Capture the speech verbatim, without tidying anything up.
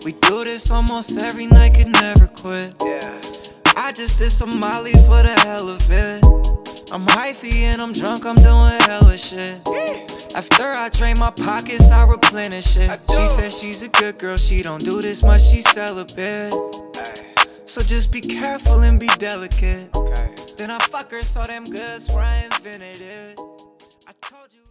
We do this almost every night, could never quit. Yeah. I just did some Molly for the hell of it. I'm hyphy and I'm drunk, I'm doing hella shit. After I drain my pockets, I replenish it. She says she's a good girl, she don't do this much, she's celibate. So just be careful and be delicate. Okay. Then I fuck her so damn good, swear I invented it.